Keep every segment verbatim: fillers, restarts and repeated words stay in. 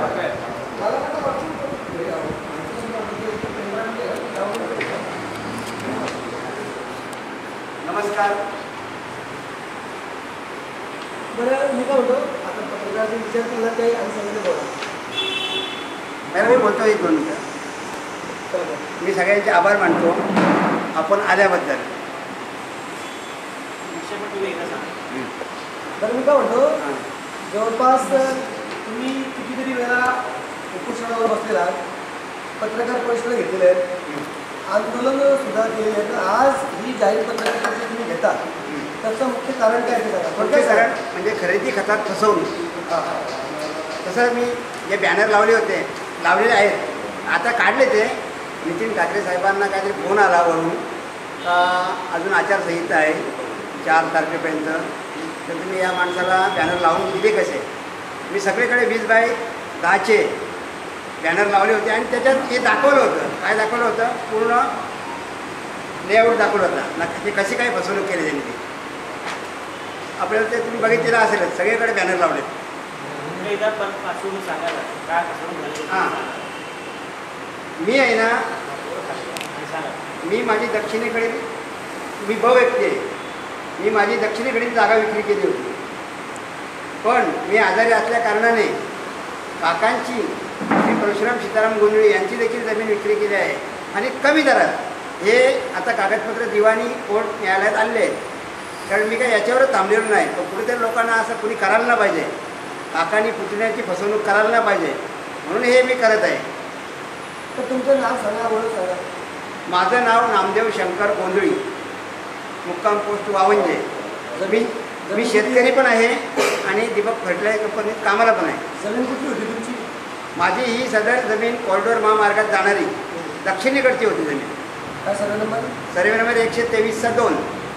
नमस्कार. बरं मी काय म्हणतो आता पत्रकारांचा विचार केला काही आणि सांगितलं बोला. मी बोलतो एक दोन मिनिटं. मी सगळ्यांचे आभार मानतो आपण आल्याबद्दल. बरं मी काय म्हणतो जवळपास तुम्ही कितीतरी वेळा उपोषणावर बसलेला आहात, पत्रकार परिषद घेतलेले आहेत, आंदोलन सुद्धा केलेले आहेत. आज ही जाहीर पत्रकार परिषद तुम्ही घेता त्याचं मुख्य कारण काय ते सांगा. मुख्य कारण म्हणजे खरेदी खतात फसवणूक. तसं मी जे बॅनर लावले होते लावलेले आहेत आता काढले ते. नितीन ठाकरे साहेबांना काहीतरी फोन आला वरून का अजून आचारसंहिता आहे चार तारखेपर्यंत, तर तुम्ही या माणसाला बॅनर लावून दिले कसे. मी सगळीकडे वीस बाय दहाचे बॅनर लावले होते आणि त्याच्यात हे दाखवलं होतं. काय दाखवलं होतं? पूर्ण लेआउट दाखवलं होतं ना ते कशी काय फसवणूक केली त्यांनी ती. आपल्याला ते तुम्ही बघितलेलं असेलच, सगळीकडे बॅनर लावले. हां मी आहे ना, मी माझी दक्षिणेकडील मी ब व्यक्ती आहे. मी माझी दक्षिणेकडील जागा विक्री केली होती, पण मी आजारी असल्या कारणाने काकांची श्री परशुराम सीताराम गोंधळे यांची देखील जमीन विक्री केली आहे आणि कमी दरात. हे आता कागदपत्र दिवाणी कोर्ट न्यायालयात आणले आहेत. कारण मी काय याच्यावरच थांबलेलो नाही, पण कुठेतरी लोकांना असं कुणी करायला नाही पाहिजे, काकांनी पुतण्याची फसवणूक करायला नाही पाहिजे, म्हणून हे मी करत आहे. तर तुमचं नाव सांगा, ओळख सांगा. माझं नाव नामदेव शंकर गोंधळी, मुक्काम पोस्ट वावंजे. जमीन मी शेतकरी पण आहे आणि दीपक फर्टिलायझर कंपनीत कामाला पण आहे. जमीन कुठली होती तुमची? माझी ही सदर जमीन कॉरिडॉर महामार्गात जाणारी दक्षिणेकडची होती जमीन. काय सर्वे नंबर? सर्वे नंबर एकशे तेवीसचा दोन.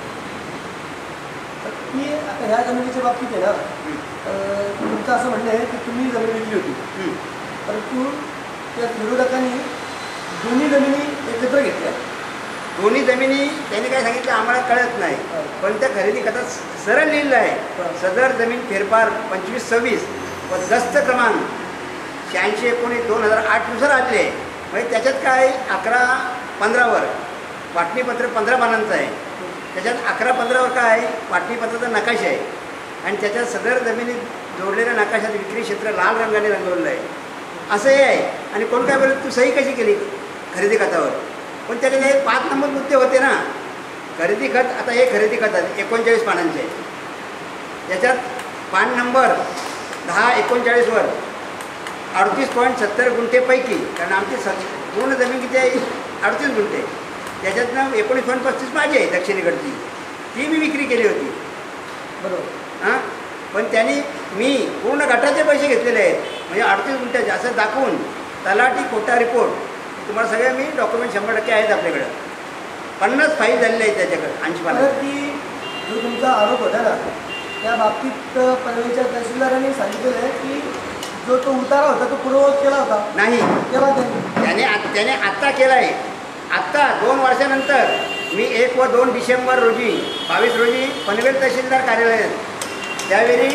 ती आता ह्या जमिनीच्या बाबतीत आहे ना, तुमचं असं म्हणणं आहे की तुम्ही जमीन विकली होती, परंतु त्या विरोधकांनी दोन्ही जमिनी एकत्र घेतल्या. दोन्ही जमिनी त्यांनी काय सांगितलं आम्हाला कळत नाही, पण त्या खरेदी खात्यात सरळ लिहिलं आहे सदर जमीन फेरफार पंचवीस सव्वीस व दस्त क्रमांक शहाऐंशी एकोणीस दोन हजार आठनुसार आले. म्हणजे त्याच्यात काय अकरा पंधरावर वाटणीपत्र पंधरा पानांचं आहे. त्याच्यात अकरा पंधरावर काय वाटणीपत्राचा नकाशा आहे आणि त्याच्यात सदर जमिनीत जोडलेल्या नकाशात विक्री क्षेत्र लाल रंगाने रंगवलेलं आहे असं हे आहे. आणि कोण काय बोलत तू सही कशी केली खरेदी खतावर, पण त्याचे हे पाच नंबर मुद्दे होते ना. खरेदी खत आता हे खरेदी खत आहे एकोणचाळीस पानांचे आहे. त्याच्यात पान नंबर दहा एकोणचाळीसवर अडतीस पॉईंट सत्तर गुंठेपैकी, कारण आमची स पूर्ण जमीन किती आहे अडतीस गुंठे, त्याच्यातनं एकोणीस पॉईंट पस्तीस माझी आहे दक्षिणेकडची, ती मी विक्री केली होती. बरोबर. हां पण त्यांनी मी पूर्ण गटाचे पैसे घेतलेले आहेत म्हणजे अडतीस गुंठ्याचे असं दाखवून तलाठी कोटा रिपोर्ट तुम्हाला सगळे मी डॉक्युमेंट शंभर टक्के आहेत आपल्याकडं. पन्नास फाईल झालेले आहेत त्याच्याकडे ऐंशी पानं. की जो तुमचा आरोप होता ना त्या बाबतीत पनवेलच्या तहसीलदारांनी सांगितलेलं आहे की जो तो उतारा होता तो पूर्ववत केला होता. नाही केव्हा त्यांनी त्याने त्याने आत्ता केला आहे. आत्ता दोन वर्षानंतर मी एक व दोन डिसेंबर रोजी बावीस रोजी पनवेल तहसीलदार कार्यालयात त्यावेळी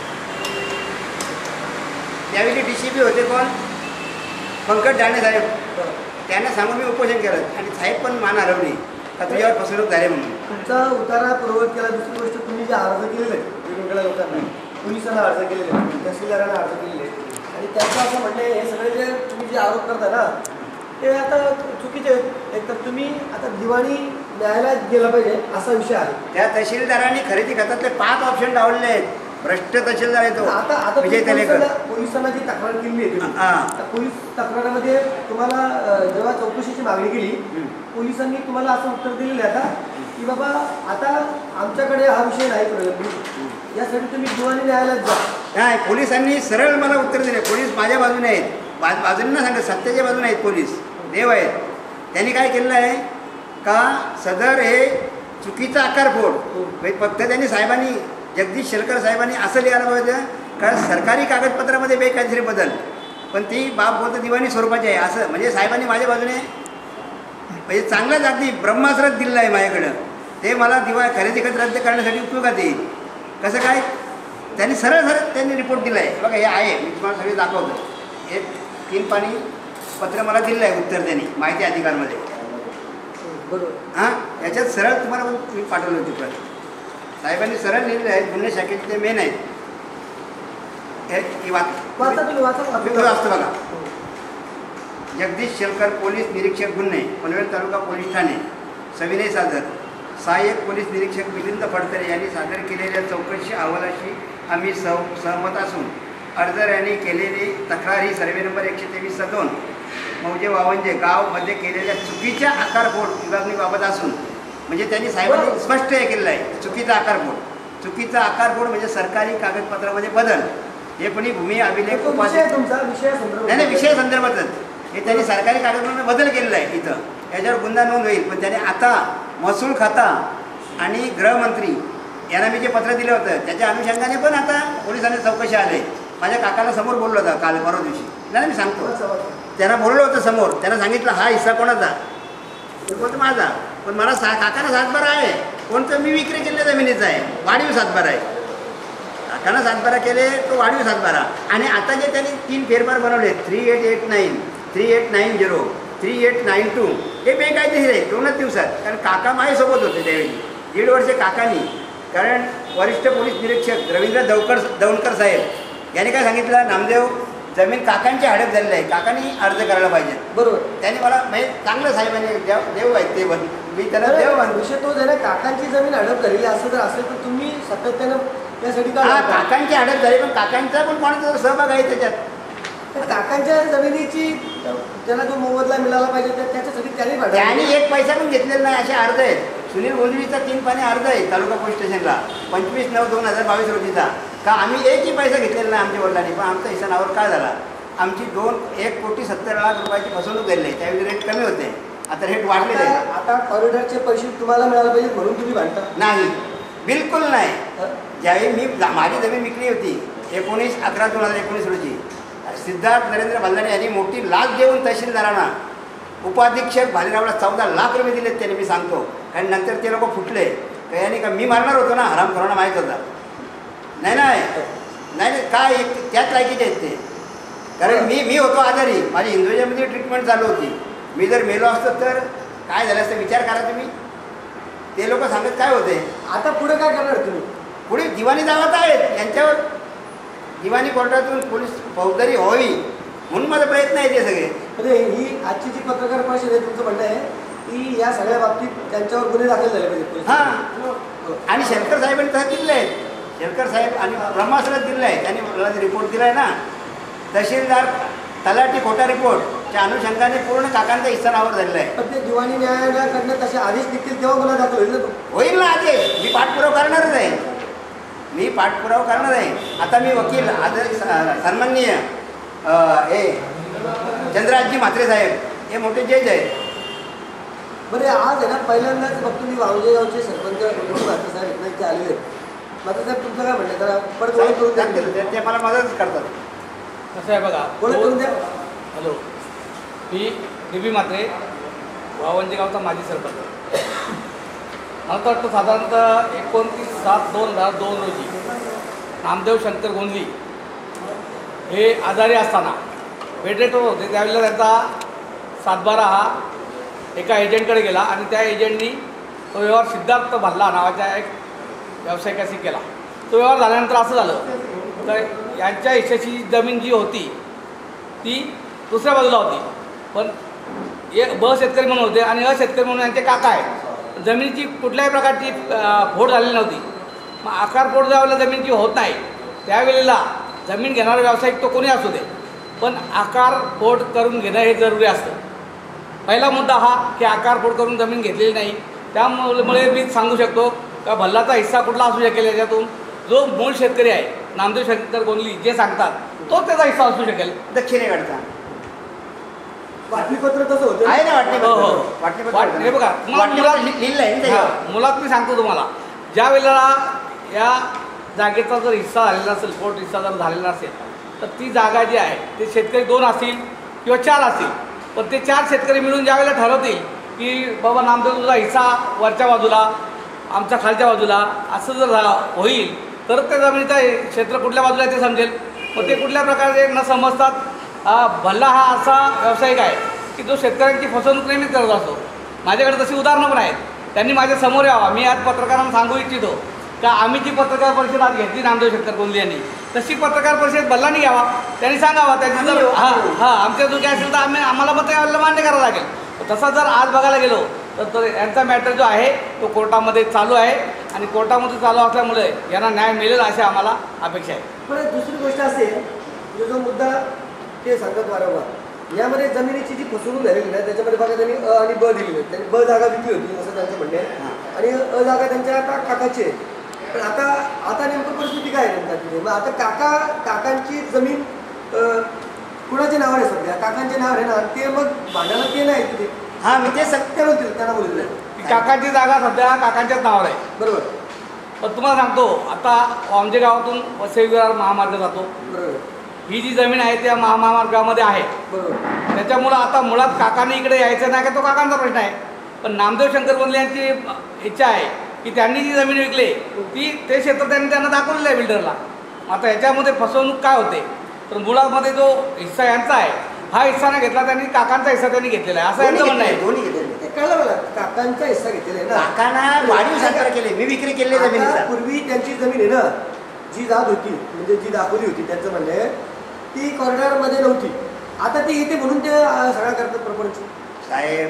त्यावेळी डी सी पी होते कोण पंकज डाणे साहेब, त्यांना सांगून मी उपोषण केलं आणि साहेब पण मान हरवली का तुझ्यावर फसवणूक झाली म्हणून. तुमचा उतारा पूर्ववत केला. दुसरी गोष्ट तुम्ही जे अर्ज केलेले आहेत वेगवेगळ्या लोकांना, पोलिसांना अर्ज केलेले आहेत, तहसीलदारांना अर्ज केलेले आहेत आणि त्यांचं असं म्हणणं आहे हे सगळे जे तुम्ही जे आरोप करता ना ते आता चुकीचे आहेत. एक तर तुम्ही आता दिवाणी न्यायालयात गेला पाहिजे असा विषय आहे. त्या तहसीलदारांनी खरेदी खात्यातले पाच ऑप्शन डावले आहेत. भ्रष्ट तहसीलदार आहे तो आता आता विजय तेलेकर. पोलिसांना जी तक्रार केली आहे तुम्ही, पोलीस तक्रारामध्ये तुम्हाला जेव्हा चौकशीची मागणी केली पोलिसांनी तुम्हाला असं उत्तर दिलेलं आहे का की बाबा आता आमच्याकडे हा विषय नाही प्रलंबित, यासाठी तुम्ही दिवाणी न्यायालयात जा. नाही, पोलिसांनी सरळ मला उत्तर दिले. पोलीस माझ्या बाजूने आहेत, बाज बाजूने ना सांगत सत्याच्या बाजूने आहेत. पोलीस देव आहेत. त्यांनी काय केलेलं आहे का सदर हे चुकीचा आकार फोड फक्त त्यांनी साहेबांनी जगदीश शेलकर साहेबांनी असं लिहायला पाहिजे कारण सरकारी कागदपत्रामध्ये बेकायदेशीर बदल, पण ती बाब बोलतं दिवाणी स्वरूपाची आहे असं. म्हणजे साहेबांनी माझ्या बाजूने म्हणजे चांगलाच अगदी ब्रह्मास्त्रच दिलेलं आहे माझ्याकडं. ते मला दिवा खरेदी खत रद्द करण्यासाठी उपयोगात येईल. कसं काय त्यांनी सरळ सरळ त्यांनी रिपोर्ट दिला आहे बघा, हे आहे मी तुम्हाला सगळे दाखवतो. एक तीन पाणी पत्र मला दिलं आहे उत्तर त्यांनी माहिती अधिकारमध्ये. बरोबर. हां याच्यात सरळ तुम्हाला मी पाठवलं होती प्रत. साहेबांनी सरळ लिहिलेलं आहे, गुन्हे शाखेचे ते मेन आहेत. हे वाच वाचा तुम्ही वाचा असतं बघा. जगदीश शेलकर पोलीस निरीक्षक गुन्हे पनवेल तालुका पोलीस ठाणे सविनय सादर. सहाय्यक पोलीस निरीक्षक मिलिंद फडतरे यांनी सादर केलेल्या चौकशी अहवालाशी आम्ही सह सहमत असून अर्जर यांनी केलेली तक्रार ही सर्वे नंबर एकशे तेवीस दोन मौजे वावंजे गावमध्ये केलेल्या चुकीच्या आकारफोड विभागणीबाबत असून म्हणजे त्यांनी साहेबांनी स्पष्ट हे केलेलं आहे चुकीचा आकारफोड. चुकीचा आकारफोड म्हणजे सरकारी कागदपत्रामध्ये बदल. हे कोणी भूमी अभिलेख विषय तुमचा विषय नाही नाही विषय संदर्भातच हे त्यांनी सरकारी कागदपत्रामध्ये बदल केलेला आहे इथं. याच्यावर गुन्हा नोंद होईल. पण त्याने आता महसूल खाता आणि गृहमंत्री यांना मी जे पत्र दिलं होतं त्याच्या अनुषंगाने पण आता पोलिसांनी चौकशी आले. माझ्या काकाला समोर बोललो होता काल परवा दिवशी. नाही मी सांगतो त्यांना बोललो होतं समोर. त्यांना सांगितलं हा हिस्सा कोणाचा तो बोलतो माझा. पण मला सा काकाला सातबारा आहे. कोणतं मी विक्री केलेल्या जमिनीचा आहे वाढीव सातबारा आहे. काकानं सातबारा केले तो वाढीव सातबारा. आणि आता जे त्यांनी तीन फेरफार बनवले three eight eight nine three eight nine zero three eight nine two हे बेकायदेशीर आहे दोनच दिवसात. कारण काका माझ्यासोबत होते त्यावेळी दीड वर्षे काकांनी. कारण वरिष्ठ पोलीस निरीक्षक रवींद्र दवकर दौंडकर साहेब यांनी काय सांगितलं नामदेव जमीन काकांची हडप झालेली आहे काकांनी अर्ज करायला पाहिजे. बरोबर. त्यांनी मला म्हणजे चांगलं साहेबांनी देव देव आहेत ते बन मी त्याला देव बांधतो. विषय तो आहे ना काकांची जमीन हडप झालेली असं जर असेल तर तुम्ही सातत्यानं त्यासाठी का काकांची हडप झाली पण काकांचा पण कोणाचा सहभाग आहे त्याच्यात. काकांच्या जमिनीची त्याला जो मोबदला मिळाला पाहिजे त्याच्यासाठी त्यांनी त्यांनी एक पैसा पण घेतलेला नाही असे अर्ज आहेत. सुनील गोंधळीचा तीन पाणी अर्ज आहे तालुका पोलीस स्टेशनला पंचवीस नऊ दोन हजार बावीस रोजीचा. का आम्ही एकही पैसा घेतलेला नाही आमच्या वडिलांनी. पण आमचा हिस्सा नावावर काय झाला आमची दोन एक कोटी सत्तर लाख रुपयाची फसवणूक झाली आहे. त्यावेळी रेट कमी होते आता रेट वाढलेले आहे. आता कॉरिडॉरचे पैसे तुम्हाला मिळाले पाहिजे म्हणून तुम्ही भांडता नाही बिलकुल नाही. ज्यावेळी मी माझी जमीन विकली होती एकोणीस अकरा दोन हजार एकोणीस रोजी सिद्धार्थ नरेंद्र भल्लाने यांनी मोठी लाच देऊन तहसीलदारांना उपाधीक्षक भालेरावला चौदा लाख रुपये दिलेत त्याने मी सांगतो. कारण नंतर ते लोक फुटले का यांनी का मी मारणार होतो ना हराम कोरोना माहीत होता. नाही नाही नाही काय एक त्याच लायकीचे आहेत ते. कारण मी मी होतो आजारी माझी हिंदुजामध्ये ट्रीटमेंट चालू होती. मी जर मेलो असतो तर काय झालं असतं विचार करा तुम्ही. ते लोक सांगत काय होते. आता पुढे काय करणार तुम्ही. पुढे दिवाणी दावात आहेत यांच्यावर दिवाणी कोर्टातून पोलीस फौजदारी व्हावी म्हणून माझा प्रयत्न आहे ते सगळे. म्हणजे ही आजची जी पत्रकार परिषद आहे तुमचं म्हणणं आहे की या सगळ्या बाबतीत त्यांच्यावर गुन्हे दाखल झाले पाहिजे. हां आणि शेलकर साहेबांनी तसं दिलं आहे. शेलकर साहेब आणि ब्रह्मासनात दिलं आहे त्यांनी मला रिपोर्ट दिला आहे ना तहसीलदार तलाठी खोटा रिपोर्टच्या अनुषंगाने पूर्ण काकांचा हिस्सा नावावर झालेला आहे. पण ते दिवाणी न्यायालयाकडनं तसे आदेश निघतील तेव्हा गुन्हा दाखल होईल ना तो. होईल ना आदेश. मी पाठपुरावा करणारच आहे. मी पाठपुरावा करणार आहे. आता मी वकील आज सन्माननीय हे चंद्रराजजी म्हात्रे साहेब हे मोठे जज आहेत. बरे आज आहे ना पहिल्यांदाच बघतो मी वावजे गावचे सरपंच म्हात्रे साहेब इथे आलेले आहेत. म्हात्रे साहेब तुमचं काय म्हणणं जरा परत ओळख करून द्या. ते मला मदत करतात. कसं आहे बघा ओळख करून द्या. हॅलो मी डी बी म्हात्रे वावंजे गावचा माजी सरपंच. मला तर वाटतं साधारणतः एकोणतीस सात दोन हजार दोन रोजी नामदेव शंकर गोंधली हे आजारी असताना वेंटिलेटरवर होते. त्यावेळेला त्यांचा सातबारा हा एका एजंटकडे गेला आणि त्या एजंटनी तो व्यवहार सिद्धार्थ भल्ला नावाच्या एक व्यावसायिकाशी केला. तो व्यवहार झाल्यानंतर असं झालं तर यांच्या हिश्श्याची जमीन जी होती ती दुसऱ्या बाजूला होती. पण एक ब शेतकरी म्हणून होते आणि अ शेतकरी म्हणून यांचे काका आहेत. जमिनीची कुठल्याही प्रकारची फोड झालेली नव्हती. मग आकार फोड ज्यावेळेला जमिनीची होत नाही त्यावेळेला जमीन घेणारा व्यावसायिक तो कोणी असू दे पण आकार फोड करून घेणं हे जरुरी असतं. पहिला मुद्दा हा की आकार फोड करून जमीन घेतलेली नाही. त्यामुळे मी सांगू शकतो का भल्लाचा हिस्सा कुठला असू शकेल याच्यातून जो मूळ शेतकरी आहे नामदेव शंकर गोंधली जे सांगतात तोच त्याचा हिस्सा असू शकेल. दक्षिणेकडचा बातमीपत्र तसं होतं आहे ना वाटणी. हो हो वाटणी हे बघा लिहिलं आहे मुलात मी सांगतो तुम्हाला ज्या वेळेला या जागेचा जर हिस्सा झालेला असेल पोट हिस्सा जर झालेला असेल तर ती जागा जी आहे ते शेतकरी दोन असतील किंवा चार असतील. पण ते चार शेतकरी मिळून ज्या वेळेला ठरवतील की बाबा नामदेव तुझा हिस्सा वरच्या बाजूला आमच्या खालच्या बाजूला असं जर होईल तर त्या जमिनीचं क्षेत्र कुठल्या बाजूला आहे ते समजेल. मग ते कुठल्या प्रकारे न समजतात भल्ला हा असा व्यावसायिक आहे की जो शेतकऱ्यांची फसवणूक नेहमीच करत असतो. माझ्याकडे तशी उदाहरणं पण आहेत. त्यांनी माझ्या समोर यावा. मी आज पत्रकारांना सांगू इच्छितो का आम्ही जी पत्रकार परिषद आज घेतली नामदेव शंकर कोल्हे यांनी, तशी पत्रकार परिषद भल्लानी घ्यावा. त्यांनी सांगावा त्याची जर हां हां आमच्या चुकी असेल तर आम्ही आम्हाला मग ते मान्य करावं लागेल. तसा जर आज बघायला गेलो तर तो यांचा मॅटर जो आहे तो कोर्टामध्ये चालू आहे आणि कोर्टामध्ये चालू असल्यामुळे यांना न्याय मिळेल अशी आम्हाला अपेक्षा आहे. पण दुसरी गोष्ट असे जो जो मुद्दा ते सांगत वारंवार यामध्ये जमिनीची जी फसवणूक झालेली आहे त्याच्यामध्ये बघा त्यांनी अ आणि ब दिलेली आहे. त्यांनी ब जागा विकली होती असं त्यांचं म्हणणं आहे आणि अ जागा त्यांच्या आता काकाची आहे. पण आता आता नेमकं परिस्थिती काय आहे नेमका तिथे? मग आता काका काकांची जमीन कुणाच्या नावावर आहे सध्या? काकांच्या नावावर आहे ना. ते मग भांडायला ते नाही तिथे. हां मी ते सत्य बोलतील त्यांना बोलतील की काकांची जागा सध्या काकांच्याच नावावर आहे. बरोबर. पण तुम्हाला सांगतो आता आमच्या गावातून वसई विरार महामार्ग जातो. बरोबर. ही जी जमीन आहे त्या महामार्गामध्ये आहे. बरोबर. त्याच्यामुळं आता मुळात काकाने इकडे यायचं नाही का तो काकांचा प्रश्न आहे. पण नामदेव शंकर कोल्हे यांची इच्छा आहे की त्यांनी जी जमीन विकली ती ते क्षेत्र त्यांनी त्यांना दाखवलेलं आहे बिल्डरला. आता याच्यामध्ये फसवणूक काय होते तर मुळामध्ये जो हिस्सा यांचा आहे हा हिस्सा नाही घेतला त्यांनी, काकांचा हिस्सा त्यांनी घेतलेला आहे असं यांचं म्हणणं आहे. दोन्ही घेतलेले. ते कळलं मला काकांचा हिस्सा घेतलेला आहे ना. काकांना वाढीव साकार केले, मी विक्री केली जमिनीचा. पूर्वी त्यांची जमीन आहे ना जी जात होती म्हणजे जी दाखवली होती त्यांचं म्हणणं आहे ती कॉरिडॉरमध्ये नव्हती. आता ती येते म्हणून ते सगळं करतात प्रपंच साहेब.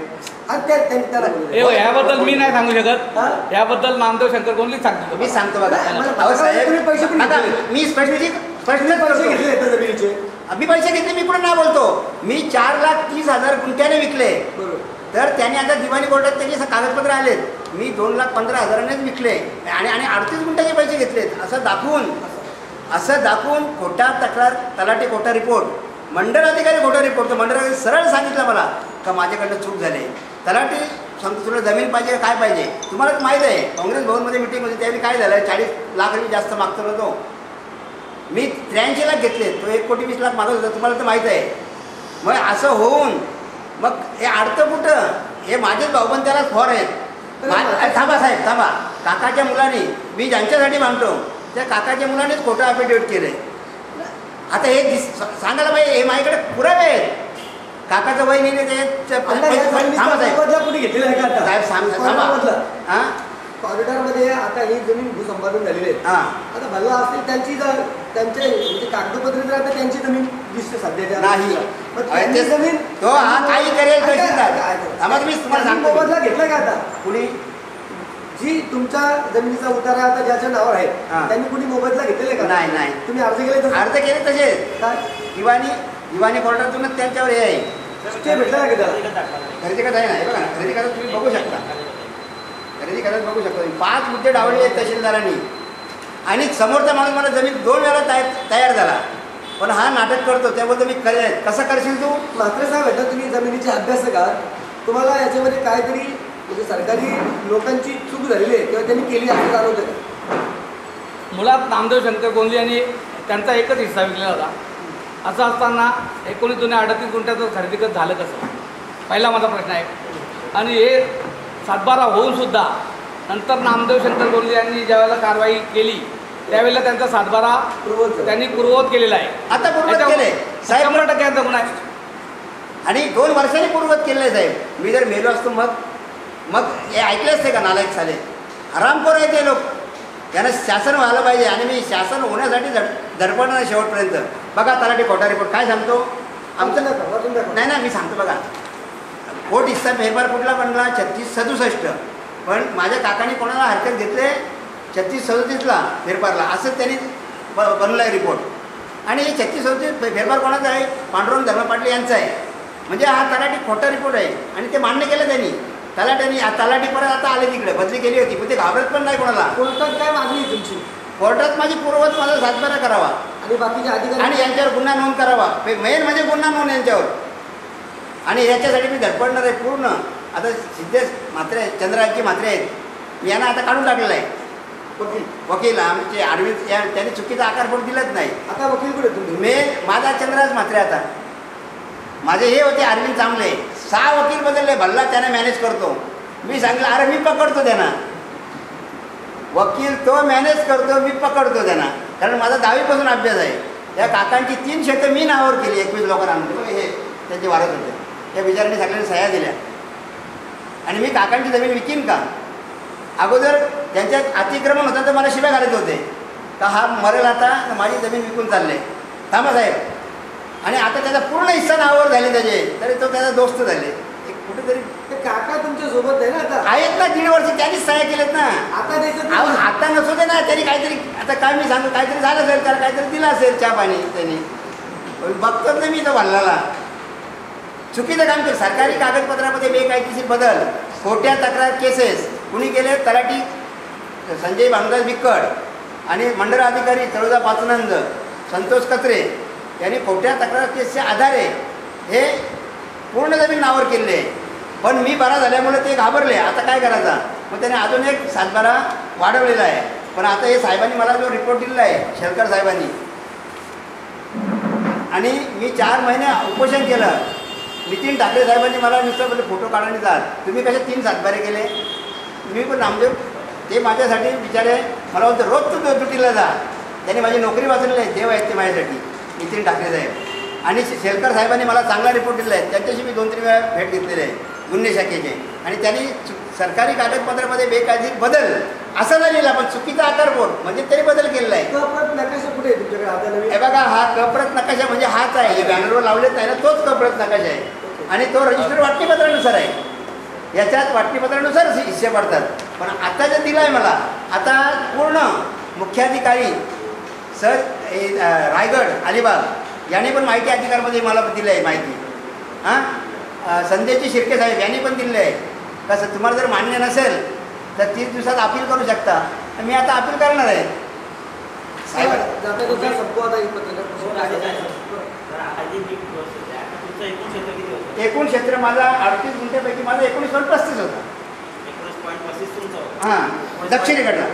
याबद्दल मी नाही सांगू शकत. याबद्दल नामदेव शंकर कोल्हेच सांगतो. मी सांगतो बघा साहेब. आता मी स्पष्ट स्पष्टच पैसे घेतले जमिनीचे. मी पैसे घेतले मी कुठे ना बोलतो. मी चार लाख तीस हजार गुंठ्याने विकले. तर त्याने आता दिवाणी कोर्टात त्याचे कागदपत्र आलेत. मी दोन लाख पंधरा हजारानेच विकले आणि आणि अडतीस गुंठ्याचे पैसे घेतलेत असं दाखवून असं दाखवून खोटा तक्रार तलाठी खोटा रिपोर्ट मंडळ अधिकारी खोटा रिपोर्ट. तर मंडळ अधिकारी सरळ सांगितलं मला का माझ्याकडनं चूक झाली. तलाठी सांगतो तुला जमीन पाहिजे काय पाहिजे. तुम्हालाच माहीत आहे काँग्रेस भवनमध्ये मिटिंग होती त्यावेळी काय झालं चाळीस लाख रुपये जास्त मागतो नव्हतो. मी त्र्याऐंशी लाख घेतले तो एक कोटी वीस लाख मागत होता तुम्हाला तर माहीत आहे. मग असं होऊन मग हे अडतं कुठं हे माझेच भाऊबंद त्यालाच फॉर आहेत. थांबा साहेब थांबा. काकाच्या मुलांनी मी ज्यांच्यासाठी मानतो त्या काकाच्या मुलानेच खोटं अफिडेविट केलं आहे. आता हे दिस सांगायला पाहिजे हे माझ्याकडे पुरावे आहेत. काकाचं वय नाही ते थांबा साहेब कुठे घेतलेलं आहे का साहेब सांग थांबा. हां कॉरिडॉरमध्ये आता ही जमीन भूसंपादन झालेली आहे. हां आता भल्ला असतील त्यांची जर त्यांचे म्हणजे कागदपत्र जर आता त्यांची जमीन दिसते सध्याच्या नाही जमीन तो हा काही करेल आम्हाला मी तुम्हाला सांगतो मोबदला घेतला का आता कुणी जी तुमच्या जमिनीचा उतारा आता ज्याच्या नावावर आहे त्यांनी कुणी मोबदला घेतलेला का? नाही नाही तुम्ही अर्ज केले अर्ज केले तसे काय दिवाणी दिवाणी कोर्टातूनच त्यांच्यावर हे आहे स्टे भेटला का त्याला? खरेदी करत आहे ना बघा खरेदी करत तुम्ही बघू शकता. खरेदी करत बघू शकता पाच मुद्दे डावले आहेत तहसीलदारांनी आणि समोरचा माणूस मला जमीन दोन वेळा तयार तयार झाला पण हा नाटक करतो त्याबद्दल मी करे कसं करशील तू. मात्र साहेब भेटला तुम्ही जमिनीचे अभ्यासकार तुम्हाला याच्यामध्ये काहीतरी म्हणजे सरकारी लोकांची चूक झालेली आहे किंवा त्यांनी केली असं जाणवतं का? मुळात नामदेव शंकर कोल्हे यांनी त्यांचा एकच हिस्सा विकलेला होता. असं असताना एकोणीस जुन्या अडतीस गुंठ्याचं खरेदी करत झालं कसं पहिला माझा प्रश्न आहे. आणि हे सातबारा होऊनसुद्धा नंतर नामदेव शंकर कोल्हे यांनी ज्यावेळेला कारवाई केली त्यावेळेला त्यांचा सातबारा त्यांनी पूर्ववत केलेला आहे. आता पूर्ववत केले साहेब शंभर टक्के यांचा गुन्हा आहे आणि दोन वर्षांनी पूर्ववत केलेलं आहे साहेब. मी जर मेलो असतो मग मग हे ऐकले असते का नालायक साले हरामखोर आहे ते लोक. त्यांना शासन व्हायला पाहिजे आणि मी शासन होण्यासाठी धड धडपडणार शेवटपर्यंत. बघा तलाठी खोटा रिपोर्ट काय सांगतो आमचं नाही ना मी सांगतो बघा कोर्ट हिस्सा फेरफार कुठला बनला छत्तीस सदुसष्ट पण माझ्या काकाने कोणाला हरकत घेतले छत्तीस सदतीसला फेरफारला असं त्यांनी ब बनलं आहे रिपोर्ट आणि हे छत्तीस सदतीस फेरफार कोणाचा आहे पांडुरंग धर्म पाटील यांचा आहे. म्हणजे हा तलाठी खोटा रिपोर्ट आहे आणि ते मान्य केलं त्यांनी तलाट्यांनी. तलाठी परत आता आले तिकडे बदली केली होती पण ते घाबरत पण नाही कोणाला. कोर्टात काय मागणी तुमची? कोर्टात माझी पूर्ववत माझा सातबारा करावा आणि बाकीचे अधिकारी आणि यांच्यावर गुन्हा नोंद करावा. मेन म्हणजे गुन्हा नोंद यांच्यावर आणि याच्यासाठी मी धडपडणार आहे पूर्ण. आता सिद्धेश म्हात्रे चंद्राजी म्हात्रे आहेत यांना आता काढून टाकलेलं आहे वकील वकील आमचे अरविंद या त्यांनी चुकीचा आकारपोट दिलाच नाही. आता वकील कुठे तुम्ही? मेन माझा चंद्राज म्हात्रे आता माझे हे होते अरविंद चांगले सहा वकील बदलले भल्ला त्याने मॅनेज करतो. मी सांगितलं अरे मी पकडतो त्यांना वकील तो मॅनेज करतो मी पकडतो त्यांना कारण माझा दहावीपासून अभ्यास आहे. या काकांची तीन शेतं मी नावावर केली एकवीस लोकांना आणले बघा हे त्यांचे वारस होते. त्या बिचारांनी सगळ्यांनी सह्या दिल्या आणि मी काकांची जमीन विकीन का? अगोदर त्यांच्यात अतिक्रमण होतं तर मला शिव्या घालत होते का हा मरेल आता माझी जमीन विकून चालले थांबा साहेब. आणि आता त्याचा पूर्ण हिस्सा नावावर झाले त्याचे तरी तो त्याचा दोस्त झाले एक कुठेतरी. ते काका तुमच्या सोबत आहे ना आता? आहेत ना दीड वर्ष त्यांनीच सह्या केलेत ना. आता द्यायचं अहो नाही. आता नसू दे ना त्यांनी काहीतरी आता काय मी सांगतो काहीतरी झालं असेल त्याला काहीतरी दिलं असेल चहा पाणी त्यांनी बघतोच ना मी तो भरलेला चुकीचं काम केलं. सरकारी कागदपत्रामध्ये बेकायदेशीर बदल खोट्या तक्रार केसेस कुणी केले? तलाठी संजय भानुदास बिक्कड आणि मंडळ अधिकारी तळोजा पाचनंद संतोष कचरे यांनी खोट्या तक्रार केसच्या आधारे हे पूर्ण जमीन नावावर केलेले आहे. पण मी बरा झाल्यामुळे ते घाबरले आता काय करायचा मग त्याने अजून एक सातबारा वाढवलेला आहे. पण आता हे साहेबांनी मला जो रिपोर्ट दिलेला आहे शेलकर साहेबांनी आणि मी चार महिने उपोषण केलं. नितीन ठाकरे साहेबांनी मला नुसतं बोलले फोटो काढायला जात तुम्ही कसे तीन सातबारे केले. मी पण नामदेव ते माझ्यासाठी विचारे मला बोलतो रोज तू ड्युटीला जा. त्यांनी माझी नोकरी वाचलेली आहे देव आहेत ते माझ्यासाठी नितीन ठाकरे साहेब आणि शेलकर साहेबांनी मला चांगला रिपोर्ट दिला आहे त्यांच्याशी मी दोन तीन वेळा भेट घेतलेली आहे गुन्हे शाखेचे. आणि त्यांनी सरकारी कागदपत्रामध्ये बेकायदेशीर बदल असा झालेला पण चुकीचा आकार बोर्ड म्हणजे तरी बदल केलेला आहे. कप्रत नकाशा कुठे आहे तुमच्याकडे आता नवीन? हे बघा हा कप्रत नकाशा म्हणजे हाच आहे हे बॅनरवर लावलेच नाही ना तोच कप्रत नकाशा आहे आणि तो रजिस्टर वाटणीपत्रानुसार आहे. याच्यात वाटणीपत्रानुसार हिस्से पडतात. पण आता जे दिलं आहे मला आता पूर्ण मुख्याधिकारी सर रायगड अलिबाग यांनी पण माहिती अधिकारमध्ये मला दिलं आहे माहिती. हां संजयजी शिर्के साहेब यांनी पण दिलेलं आहे कसं तुम्हाला जर मान्य नसेल तर तीस दिवसात अपील करू शकता. मी आता अपील करणार आहे साहेब. जाता जाता संपवा आता ही पत्रकार. एकूण क्षेत्र माझा अडतीस गुंठ्यापैकी माझा एकोणीस पॉईंट पस्तीस होता. हां दक्षिणेकडला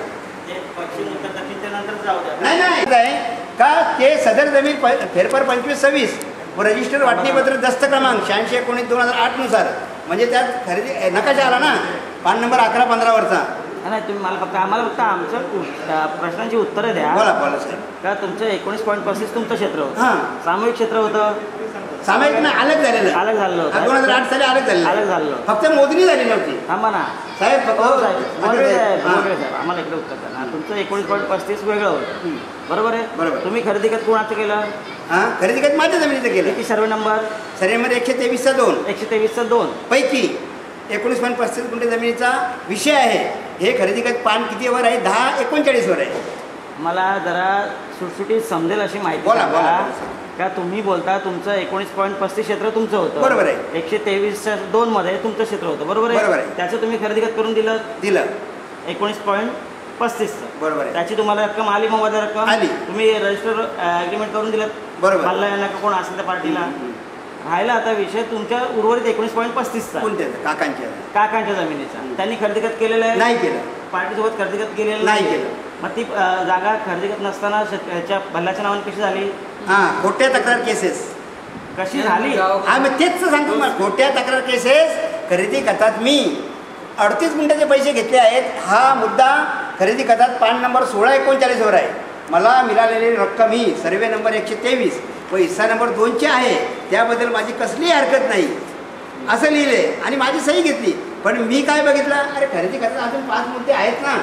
नाही नाही आहे का ते सदर जमीन प फेरफार पंचवीस सव्वीस व रजिस्टर वाटणीपत्र दस्त क्रमांक शहाऐंशी एकोणीस दोन हजार आठनुसार म्हणजे त्यात खरेदी नकाशा आला ना पान नंबर अकरा पंधरावरचा. नाही तुम्ही मला फक्त आम्हाला फक्त आमच्या उ- प्रश्नांची उत्तरं द्या. बोला बोला साहेब. का तुमचं एकोणीस पॉईंट पस्तीस तुमचं क्षेत्र होतं हां सामूहिक क्षेत्र होतं सामायिक ना अलग झालेलं अलग झालं होतं दोन हजार आठ साली अलग झालेलं अलग झालं होतं. फक्त मोजणी झाली नव्हती थांबा ना साहेब. हो साहेब मोडवे साहेब हां. मोडवे साहेब आम्हाला इकडे उत्तर द्या ना. तुमचं एकोणीस पॉईंट पस्तीस वेगळं होतं बरोबर आहे. बरोबर. तुम्ही खरेदी खत कोणाचं केलं? हां खरेदी काय माझ्या जमिनीचं केलं. किती सर्वे नंबर? सर्वेमध्ये एकशे तेवीसचा दोन एकशे तेवीसचं दोन पैकी एकोणीस पॉईंट पस्तीस गुंठे जमिनीचा विषय आहे. हे खरेदी खत पान कितीवर आहे? दहा एकोणचाळीसवर आहे. मला जरा सुटसुटीत समजेल अशी माहिती बोला, सांगा. बोला. का तुम्ही बोलता तुमचं एकोणीस पॉईंट पस्तीस क्षेत्र तुमचं होतं बरोबर आहे. एकशे तेवीसच्या दोन मध्ये तुमचं क्षेत्र होतं बरोबर बरोबर आहे. आहे. त्याचं तुम्ही खरेदी खत करून दिलं दिलं एकोणीस पॉईंट पस्तीसचं बरोबर आहे. त्याची तुम्हाला रक्कम आली मोबाईल रक्कम आली. तुम्ही रजिस्टर अग्रीमेंट करून दिलं बरोबर. मला यांना का कोण असेल त्या पार्टीला राहिला. आता विषय तुमच्या उर्वरित एकोणीस पॉईंट पस्तीसचा कोणत्या काकांच्या काकांच्या जमिनीचा त्यांनी खरेदी खत केलेलं आहे नाही केलं. पार्टीसोबत खरेदी खत केलेलं नाही नाहीये. केलं. मग ती अं, जागा खरेदी खत नसताना शेत- ह्याच्या भल्ल्याच्या नावाने कशी झाली? हां खोट्या तक्रार केसेस. कशी झाली? हा मी तेच तर सांगतो मला खोट्या तक्रार केसेस खरेदी खतात मी अडतीस गुंठ्याचे पैसे घेतले आहेत. हा मुद्दा खरेदी खतात पान नंबर सोळा एकोणचाळीसवर आहे. मला मिळालेली रक्कम ही सर्वे नंबर एकशे तेवीस व हिस्सा नंबर दोनचे आहे. त्याबद्दल माझी कसलीही हरकत नाही असं लिहिले आणि माझी सही घेतली. पण मी काय बघितलं अरे खरेदी खतात अजून पाच मुद्दे आहेत ना.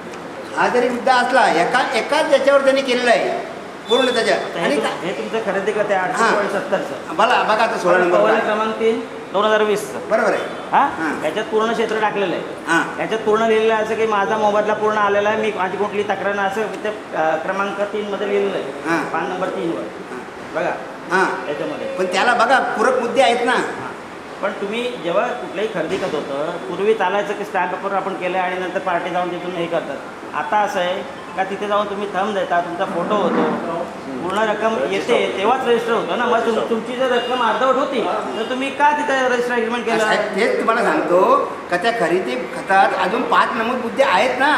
हा जरी मुद्दा असला एका एकाच याच्यावर त्यांनी केलेला आहे पूर्ण त्याच्यात. हे आणि तुम- हे तुमचं खरेदी खत आहे हां. आठशे पॉईंट सत्तरचं मला बघा आता सोळा नंबर कॉल काय. क्रमांक तीन दोन हजार वीसचं बरोबर आहे. हा हां. याच्यात पूर्ण क्षेत्र टाकलेलं आहे. हां याच्यात पूर्ण लिहिलेलं आहे असं की माझा मोबाईलला पूर्ण आलेला आहे मी माझी कुठली तक्रार नाही असं ते अं, क्रमांक तीन मध्ये लिहिलेलं आहे हां. पान नंबर तीन वर बघा हां याच्यामध्ये. पण त्याला बघा पूरक मुद्दे आहेत ना. पण तुम्ही जेव्हा कुठलंही खरेदी करत होतं पूर्वी चालायचं की स्टॅम्प पेपर आपण केलं आणि नंतर पार्टी जाऊन तिथून हे करतात. आता असं आहे का तिथे जाऊन तुम्ही थंब देता तुमचा फोटो होतो पूर्ण रक्कम येते तेव्हाच रजिस्टर होतं ना. मग तुम तुमची जर रक्कम अर्धवट होती तर तुम्ही का तिथे रजिस्टर अग्रीमेंट केलं? साहेब, तेच तुम्हाला सांगतो का त्या खरेदी खतात अजून पाच नमूद मुद्दे आहेत ना.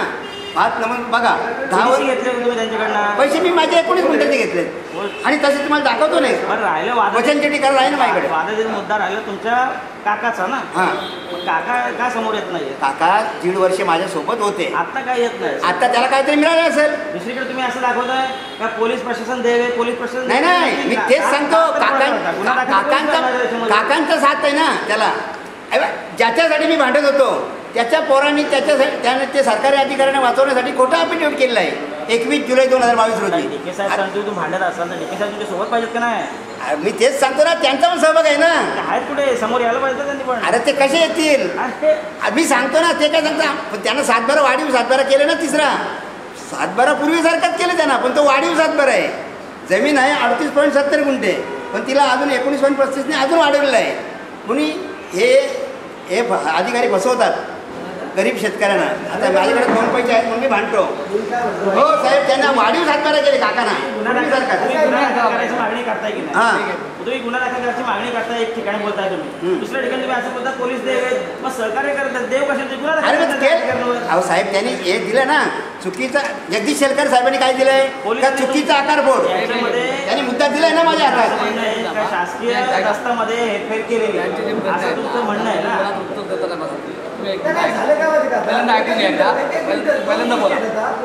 पाच नंबर बघा दहा किती वर घेतले होते तुम्ही त्यांच्याकडनं? पैसे मी माझे एकोणीस मिनिटाचे घेतले आणि तसे तुम्हाला दाखवतो नाही. बरं राहिलं वाद वचनचेटी करायला आहे ना माझ्याकडे. वादाचा मुद्दा राहिला तुमच्या काकाचा ना. हां मग काका का समोर येत नाही? काका दीड वर्ष माझ्यासोबत होते. आता काय येत नाही? आता त्याला काहीतरी मिळालं असेल. दुसरीकडे तुम्ही असं दाखवताय का पोलीस प्रशासन देवे पोलीस प्रशासन नाही नाही मी तेच सांगतो काकां काकांचा काकांचा साथ आहे ना त्याला. अरे ज्याच्यासाठी मी भांडत होतो त्याच्या पोरांनी त्याच्यासाठी त्याने ते सरकारी अधिकाऱ्यांना वाचवण्यासाठी खोटा अफिडेव्हिट केलेला आहे एकवीस जुलै दोन हजार बावीस रोजी. डीके साहेब सांगतो तू भांडत असाल तर डीके साहेब तुमच्या सोबत पाहिजेत का नाही? मी तेच सांगतो ना त्यांचा पण सहभाग आहे ना. आहेत कुठे समोर यायला पाहिजे त्यांनी पण. अरे ते कसे येतील अरे मी सांगतो ना ते काय सांगता पण त्यांना सातबारा वाढीव सातबारा केलं ना तिसरा सातबारा पूर्वीसारखाच केलं त्यांना पण तो वाढीव सातबारा आहे. जमीन आहे अडतीस पॉईंट सत्तर गुंठे पण तिला अजून एकोणीस पॉईंट पस्तीसने अजून वाढवलेलं आहे. कुणी हे हे अधिकारी फसवतात गरीब शेतकऱ्यांना. आता माझ्याकडे दोन पैसे आहेत म्हणून मी भांडतो. हो साहेब त्यांना वाढीव सातबारा केले काकांना गुन्हा दाखल तुम्ही गुन्हा दाखल करायची मागणी करताय की हां. नाही? तुम्ही गुन्हा दाखल करायची मागणी करताय एक ठिकाणी बोलताय तुम्ही हम्म. दुसऱ्या ठिकाणी तुम्ही असं बोलता पोलीस देव आहेत मग सहकार्य करतात देव कशाचे गुन्हा अरे दाखल मग करतात ते करणं? अहो साहेब त्यांनी हे दिलं ना चुकीचा जगदीश शेलकर साहेबांनी काय दिलंय पोलीस का चुकीचा आकार बोर्ड याच्यामध्ये त्यांनी मुद्दा दिलाय ना माझ्या असं हातात. म्हणणं आहे का शासकीय रस्त्यामध्ये हेरफेर केलेली आहे. असं तुमचं म्हणणं आहे ना. उत्तर देताना बघा. तुम्ही एक नाही, नाही, झालं काय माहिती का? पहिल्यांदा ऐकून घ्या एकदा. पहिल्यांदा- पहिल्यांदा बोला.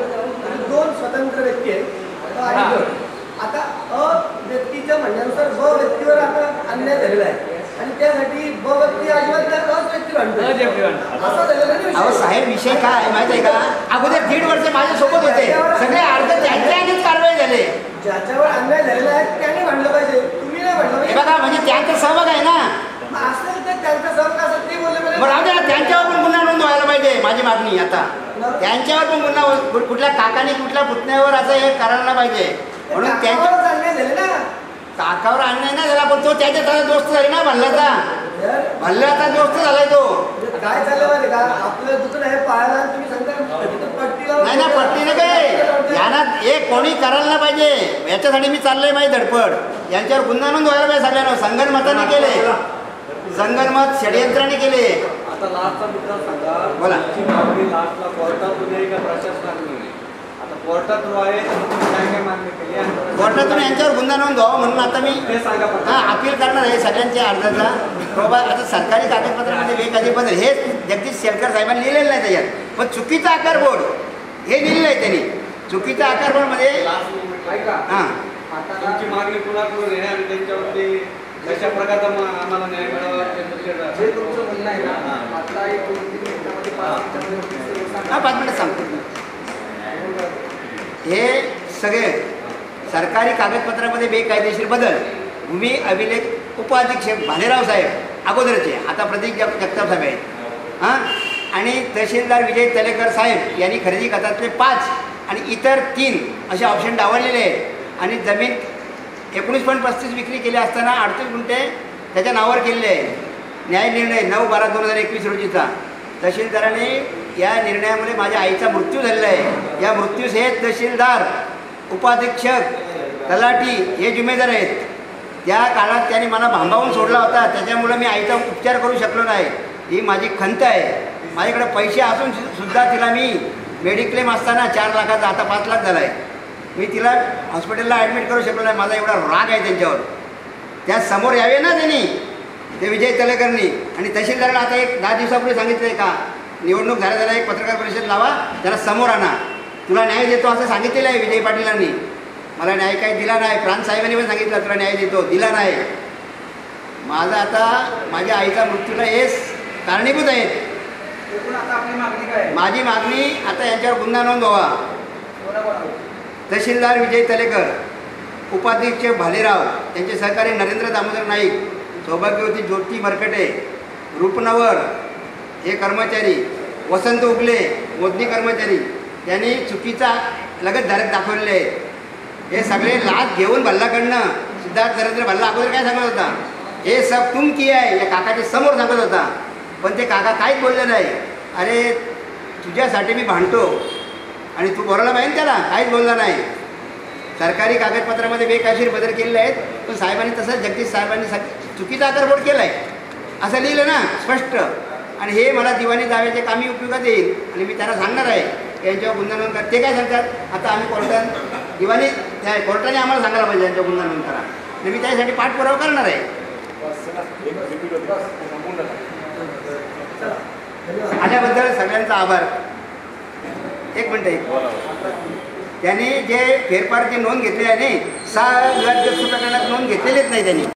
दोन स्वतंत्र व्यक्ती आहेत अ आणि हां. ब. आता अ व्यक्तीच्या म्हणण्यानुसार ब व्यक्तीवर आता अन्याय झालेला आहे आणि त्यासाठी ब व्यक्ती अजिबात त्या अच व्यक्ती भांडतोय. अजय भांडतोय. असं झालेलं नाही अहो विषय. साहेब विषय काय आहे माहिती आहे का अगोदर दीड वर्ष माझ्यासोबत होते सगळे अर्ज त्यांच्यानेच कारवाई झाले. ज्याच्यावर अन्याय झालेला आहे त्याने भांडलं पाहिजे तुम्ही नाही भांडलं हे पाहिजे. बघा म्हणजे त्यांचा सहभाग आहे ना. मग असेल तर त्यांचा सहभाग असेल ते बोलले पाहिजे. बरं राहू द्या ना, त्यांच्यावर पण गुन्हा नोंद व्हायला पाहिजे माझी मागणी. आता त्यांच्यावर पण गुन्हा हो- कु- कुठल्या काकाने कुठल्या पुतण्यावर असं हे करायला पाहिजे म्हणून त्यांच्या काकावरच अन्याय झाले ना. काकावर अन्याय ना झाला पण तो त्याच्या त्याचा दोस्त झाला ना भल्लाचा तर भल्ल्याचा दोस्त झालाय तो. म्हणजे काय चाललं माहिती का आपलं दुकान आहे पाहायला आणि तुम्ही सांगता तिथं पट्टी लावून- नाही ना पट्टीने काय यांना एक कोणी करायला नाही पाहिजे याच्यासाठी मी चाललोय माझी धडपड. यांच्यावर गुन्हा नोंद व्हायला पाहिजे सगळ्यांना. संगणमताने केले संगणमत षडयंत्राने केले. आता लास्टचा मुद्दा सांगा. बोला. तुमची मागणी लास्टला कोर्टातून आहे का प्रशासनातून आहे? आता कोर्टातून आहे तर तुम्ही काय काय मागणी केली आणि प्रशासनातून- कोर्टातून यांच्यावर गुन्हा नोंद व्हावा म्हणून आता मी ते सांगा फक्त. हा अपील करणार आहे सगळ्यांच्या अर्जाचा. बाबा आता सरकारी कागदपत्रामध्ये बेकायदे बदल हे जगदीश शेलकर साहेबांनी लिहिलेलं नाही त्याच्यात पण चुकीचा आकार बोर्ड हे लिहिलेलं आहे त्यांनी. चुकीचा आकार बोर्डमध्ये लास्ट मोमेंट ऐका. हां आता तुमची मागणी कुणाकडून आहे आणि त्यांच्यावरती कशा प्रकारचा मा- आम्हाला न्याय मिळावा जे तुमचं म्हणणं आहे ना आता एक दोन तीन मिनिटामध्ये पाच मिनिटामध्ये सांगा. हा पाच मिनिटं सांगतो. हे सगळे सरकारी कागदपत्रामध्ये बेकायदेशीर बदल भूमी अभिलेख उपअधीक्षक भालेराव साहेब अगोदरचे आता प्रदीप जग जगताप साहेब आहेत हां आणि तहसीलदार विजय तलेकर साहेब यांनी खरेदी खात्यातले पाच आणि इतर तीन असे ऑप्शन डावललेले आहेत आणि जमीन एकोणीस पॉईंट पस्तीस विक्री केली असताना अडतीस गुंठे त्याच्या नावावर केलेले आहे. न्याय निर्णय नऊ बारा दोन हजार एकवीस रोजीचा तहसीलदाराने या निर्णयामुळे माझ्या आईचा मृत्यू झालेला आहे. या मृत्यूस हे तहसीलदार उपाधीक्षक तलाठी हे जिम्मेदार आहेत. त्या काळात त्याने मला भांबावून सोडला होता त्याच्यामुळे मी आईचा उपचार करू शकलो नाही. ही माझी खंत आहे. माझ्याकडे पैसे असून सुद्धा तिला मी मेडिक्लेम असताना चार लाखाचा आता पाच लाख झाला आहे. मी तिला हॉस्पिटलला ॲडमिट करू शकलो नाही. माझा एवढा राग आहे त्यांच्यावर. त्या समोर यावे ना त्यांनी ते विजय तलेकरनी आणि तहसीलदाराला आता एक दहा दिवसापूर्वी सांगितलं आहे का निवडणूक झाल्या झाल्या एक पत्रकार परिषद लावा त्याला समोर आणा तुला न्याय देतो असं सांगितलेलं आहे विजय पाटीलांनी. मला न्याय काही दिला नाही. प्रांत साहेबांनी पण सांगितलं तुला न्याय देतो दिला नाही. माझा आता माझ्या आईचा मृत्यूला हेच कारणीभूत आहेत. एकूण आता आपली मागणी काय आहे? माझी मागणी आता यांच्यावर गुन्हा नोंद व्हावा. कोणाकोणावर? तहसीलदार विजय तलेकर उपाधीक्षक भालेराव त्यांचे सहकारी नरेंद्र दामोदर नाईक सौभाग्यवती ज्योती मरकटे रूपनवर हे कर्मचारी वसंत उगले मोदनी कर्मचारी यांनी चुकीचा लगत धारक दाखवलेले आहेत. हे सगळे लाच घेऊन भल्लाकडनं सिद्धार्थ नरेंद्र भल्ला अगोदर काय सांगत होता हे सब तुम की आहे या काकाच्या समोर सांगत होता पण ते काका काहीच बोलले नाही. अरे तुझ्यासाठी मी भांडतो आणि तू बोलायला पाहिजे त्याला काहीच बोलला नाही. सरकारी कागदपत्रामध्ये बेकायदेशीर बदल केलेले आहेत पण साहेबांनी तसंच जगदीश साहेबांनी सग चुकीचा आकारबोट केला आहे असं लिहिलं ना स्पष्ट आणि हे मला दिवाणी दाव्याच्या कामी उपयोगात येईल आणि मी त्यांना सांगणार आहे यांच्यावर गुन्हा नोंद करा. ते काय सांगतात आता आम्ही कोर्टात दिवाणी त्या कोर्टाने आम्हाला सांगायला पाहिजे यांच्यावर गुन्हा नोंद करा. तर मी त्यासाठी पाठपुरावा करणार आहे. आल्याबद्दल सगळ्यांचा आभार. एक मिनटं एक त्यांनी जे फेरफारची नोंद घेतली आहे सहा विवादग्रस्त प्रकरणात नोंद घेतलेलीच नाही त्यांनी.